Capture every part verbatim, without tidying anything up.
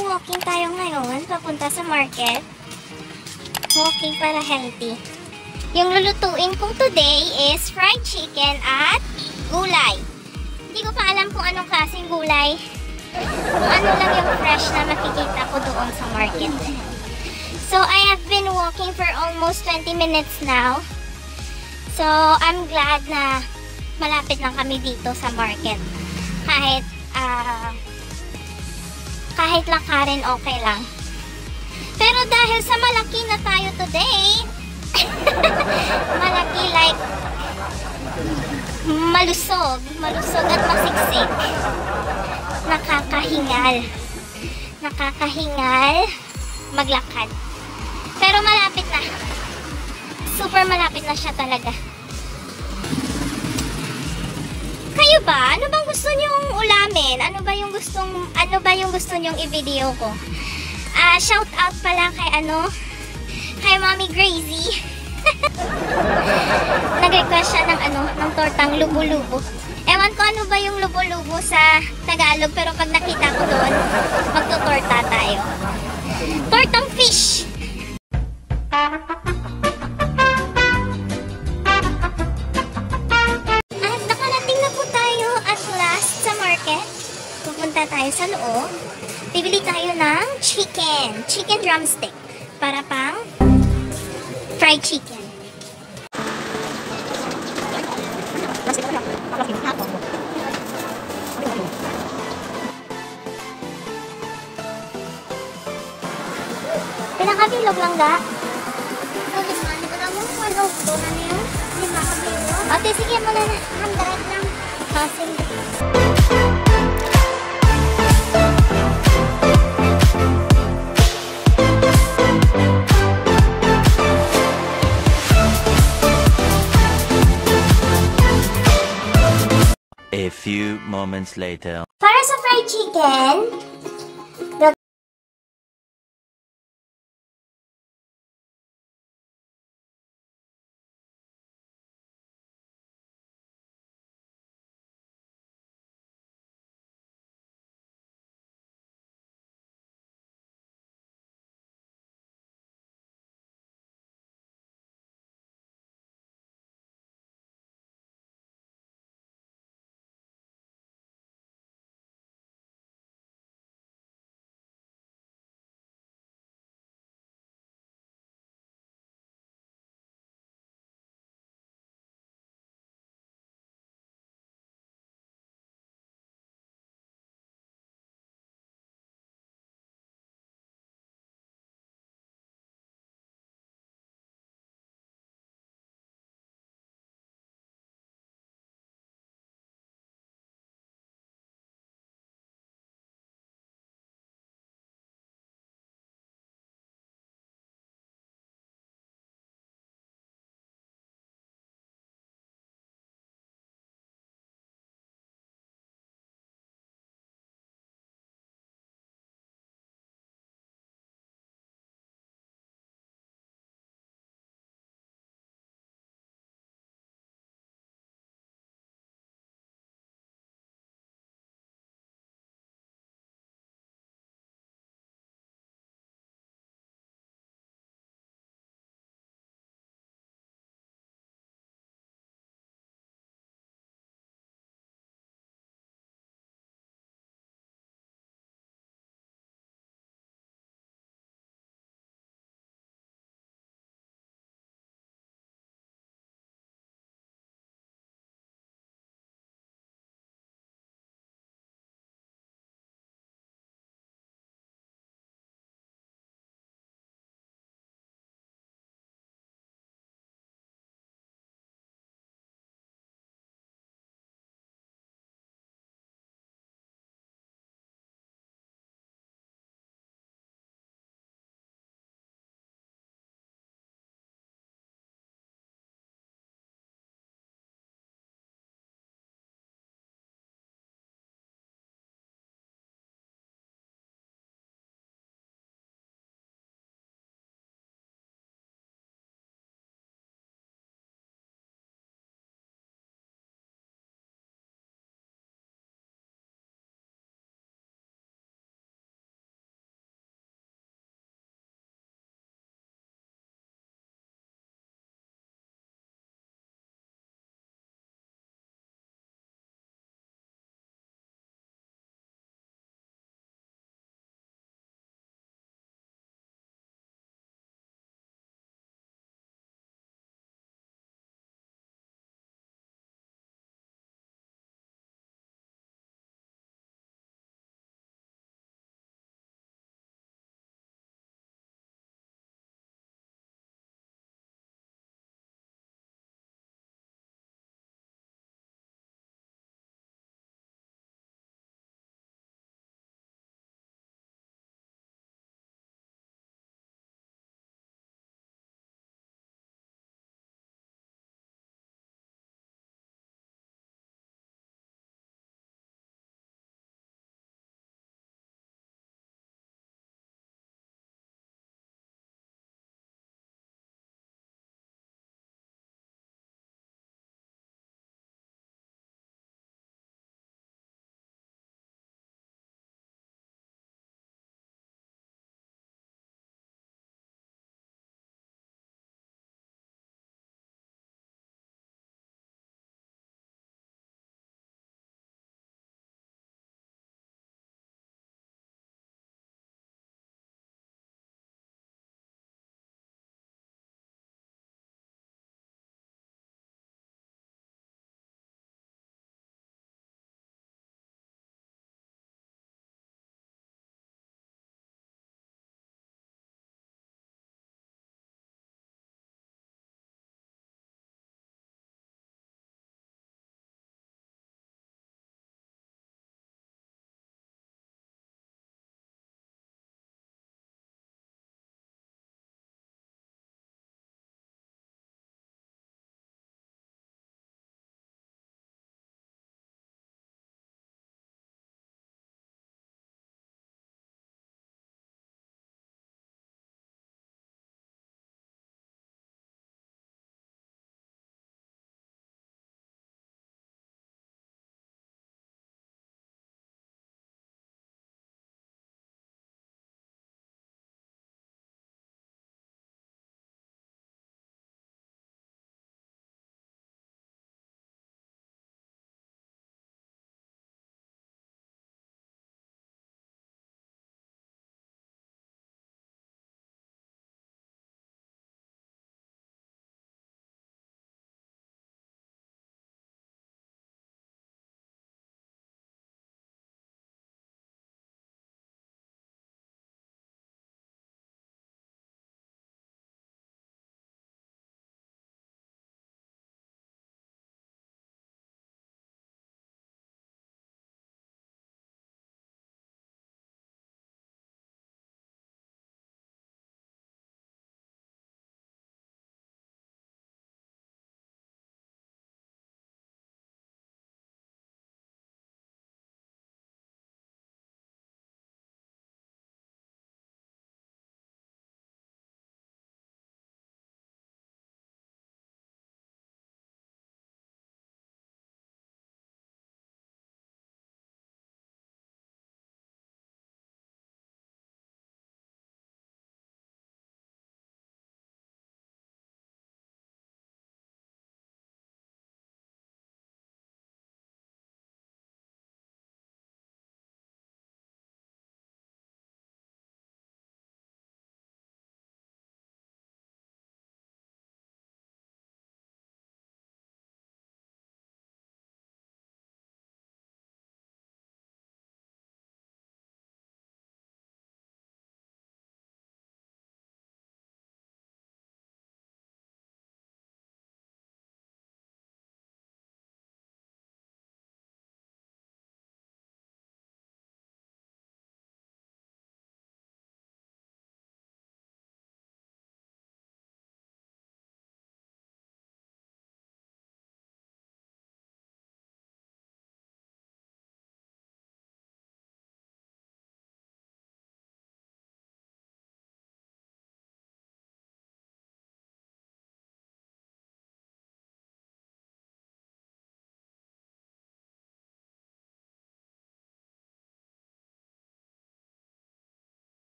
Magwo-walking tayo ngayon, papunta sa market. Walking para healthy. Yung lulutuin kong today is fried chicken at gulay. Hindi ko pa alam kung anong klaseng gulay. Kung ano lang yung fresh na makikita ko doon sa market. So, I have been walking for almost twenty minutes now. So, I'm glad na malapit lang kami dito sa market. Kahit, ah... Uh, kahit lakarin okay lang. Pero dahil sa malaki na tayo today, malaki like malusog, malusog at masiksik. Nakakahingal. Nakakahingal maglakad. Pero malapit na. Super malapit na siya talaga. Kayo ba? Ano bang gusto nyong ulamin? Ano ba yung gustong ano ba yung gusto nyong i-video ko? Ah, uh, shout out pala kay ano? Kay Mommy Gracie. Nag-request siya ng ano, ng tortang lubo-lubo. Ewan ko ano ba yung lubo-lubo sa Tagalog, pero pag nakita ko doon, magtutorta tayo. Tortang fish. Pupunta tayo sa loob. Bibili tayo ng chicken. Chicken drumstick. Para pang fried chicken. Pinakabilog lang ga. Ate, sige mo na na. Handarat lang. Kasi. A few moments later. Para sa fried chicken,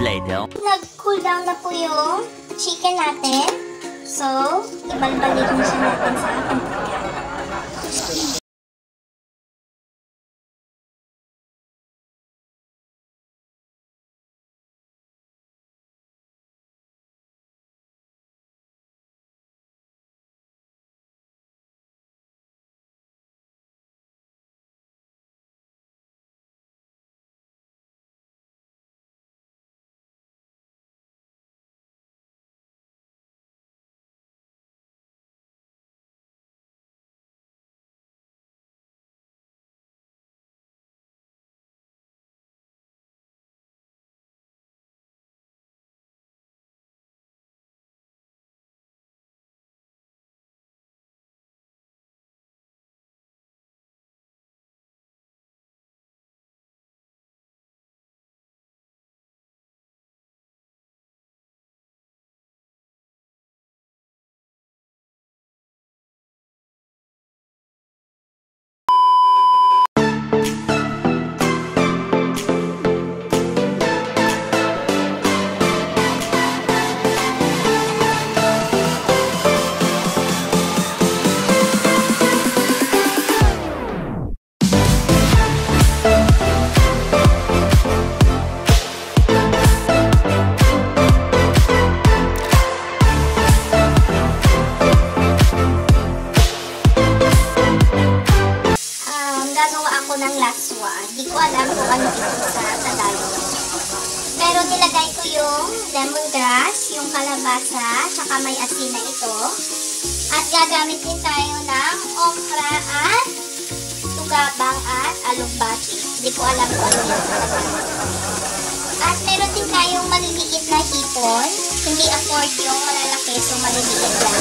later. Nag-cool down na po yung chicken natin. So, ibalbalik na siya natin sa mantika. Ng laswa. Di ko alam kung ano ito sa Tagalog. Pero nilagay ko yung lemongrass, yung kalabasa, tsaka may asin na ito. At gagamit din tayo ng okra at tugabang at alugbati. Di ko alam kung ano yung Tagalog. At meron din tayong maliliit na hipon. Hindi afford yung malalaki, so maliliit lang.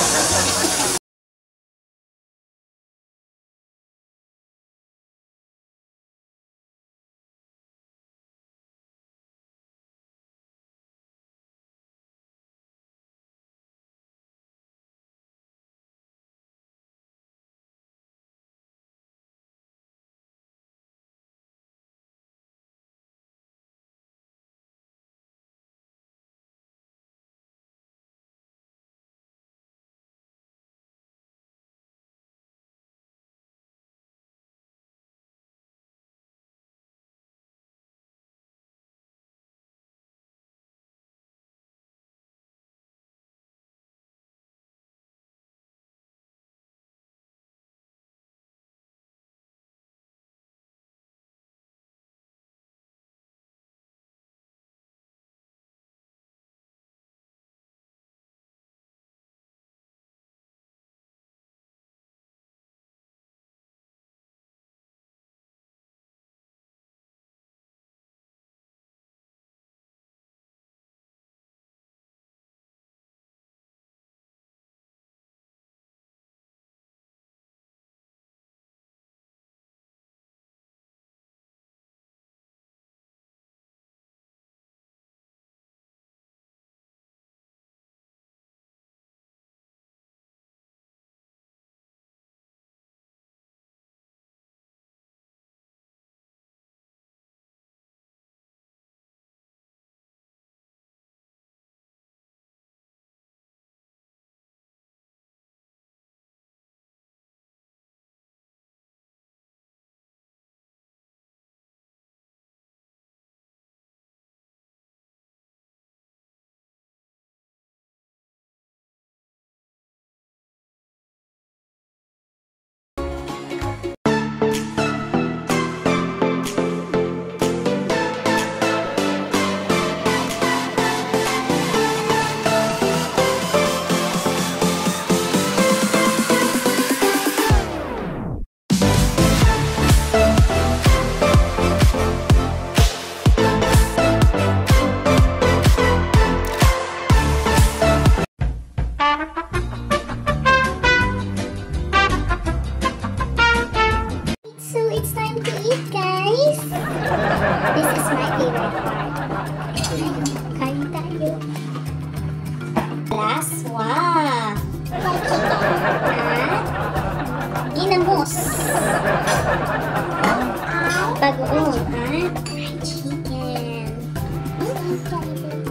Ginamos. Bagoong at fried chicken.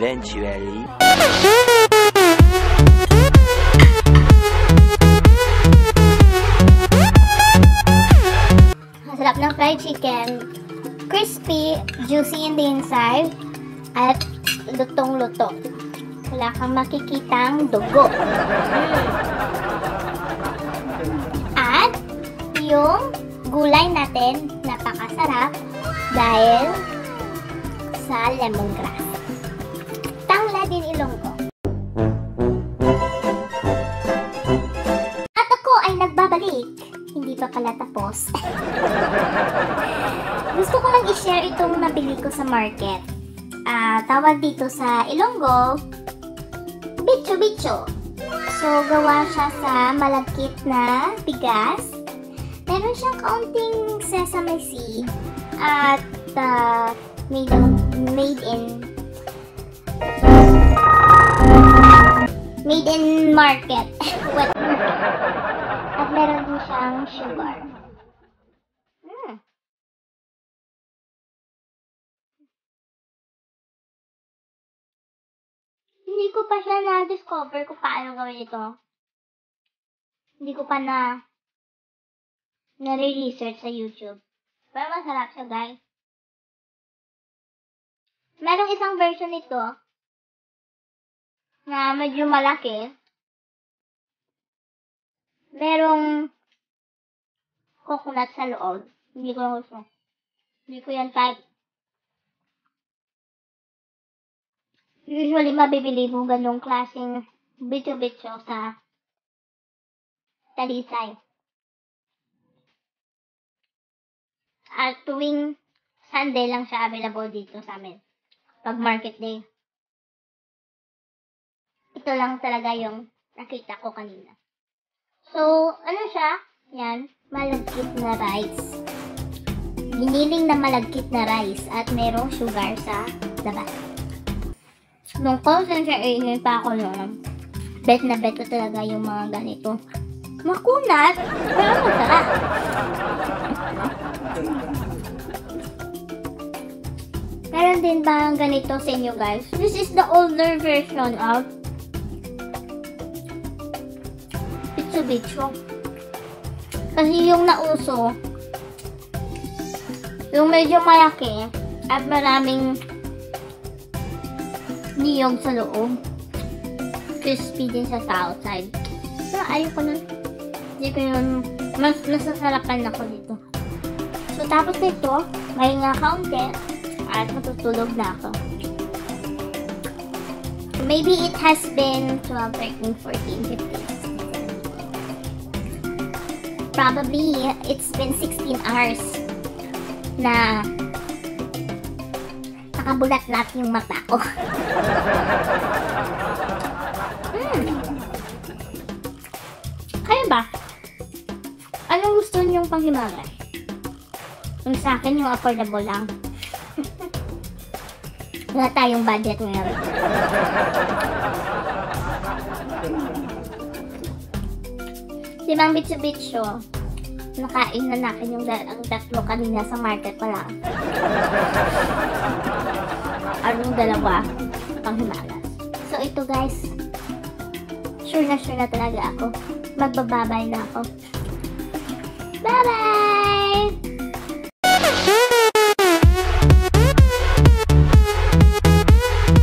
Eventually. Ang sarap ng fried chicken. Crispy, juicy in the inside, at lutong-luto. Wala kang makikitang dugo. At yung gulay natin, napakasarap dahil sa lemongrass. Tangla din ilonggo. At ako ay nagbabalik. Hindi pa pala tapos. Gusto ko lang i-share itong nabili ko sa market. Uh, tawag dito sa Ilonggo, bicho-bicho. So, gawa siya sa malagkit na bigas. Meron siyang kaunting sesame seed at uh, made, made in made in market. Wet market. At meron din siyang sugar. Hmm. Hindi ko pa siya na-discover kung paano gawin ito. Hindi ko pa na nare-research sa YouTube. Pero masarap siya, guys. Merong isang version nito na medyo malaki. Merong coconut sa loob. Hindi ko lang gusto. Hindi ko yan type. Usually, mabibili mo ganong klaseng bicho-bicho sa Talisay. At tuwing Sunday lang siya available dito sa amin. Pag market day. Ito lang talaga yung nakita ko kanina. So, ano siya? Yan, malagkit na rice. Giniling na malagkit na rice at merong sugar sa labas. Nung constant siya iinin pa ako noon, bet na bet ko talaga yung mga ganito. Makunat, pero masarap. Meron din ba ang ganito sa inyo, guys? This is the older version of bicho-bicho. Kasi yung nauso, yung medyo malaki at maraming niyog sa loob. Crispy din siya sa outside. Pero ayoko nun. Hindi ko yun. Mas nasasarapan ako dito. So, tapos nito, may nga kaunti at matutulog na ako. Maybe it has been twelve, thirteen, fourteen, fifteen. Probably, it's been sixteen hours na nakabulat-lat yung mata ko. hmm. Kaya ba? Anong gusto niyong panghimagas? Yung sa akin, yung affordable lang. Wala tayong budget ngayon. Si Mang Bicho-Bicho, nakain na natin yung ang tatlo kanina sa market pa lang. Anong dalawa panghimagas. So ito, guys, sure na sure na talaga ako. Magbababay na ako. Bye-bye!